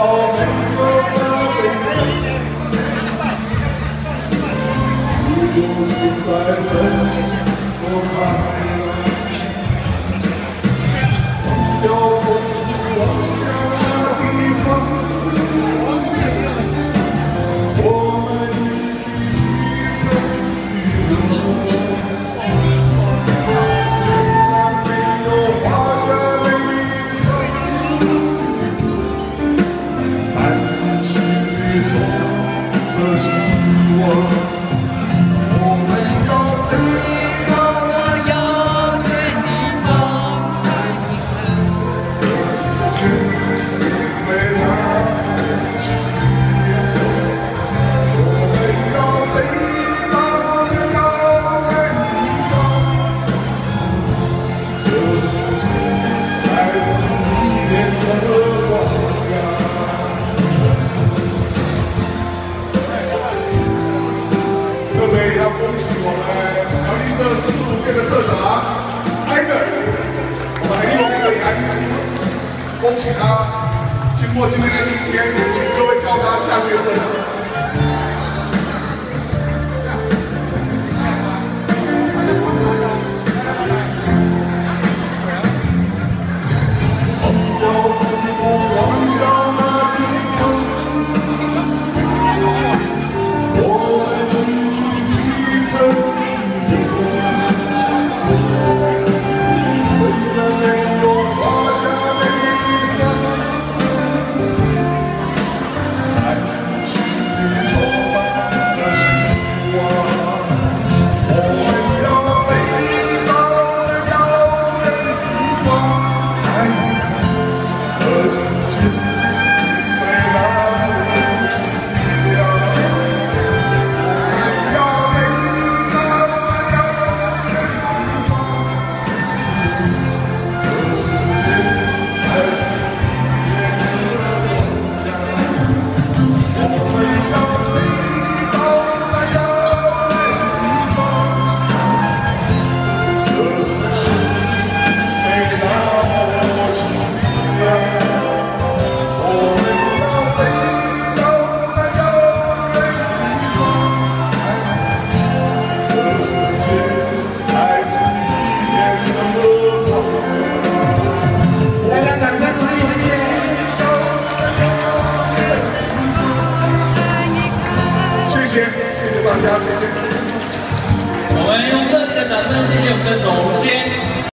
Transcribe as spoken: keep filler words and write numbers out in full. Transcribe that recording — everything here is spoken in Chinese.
没有那悲伤，只有住在深情多开朗。忘掉痛苦，忘掉那地方，我们一起启程去流浪，没有华夏悲伤，但是心里充着希望。我们要飞翔，我要对你放开心门。这世界未来是远，我们要飞到更高的地方。这世界还是里面的国家。各位要恭喜我们苗栗社四十五届的社长泰哥，我们还有一位杨医师，恭喜他。经过今天的明天，请各位叫他下届社长。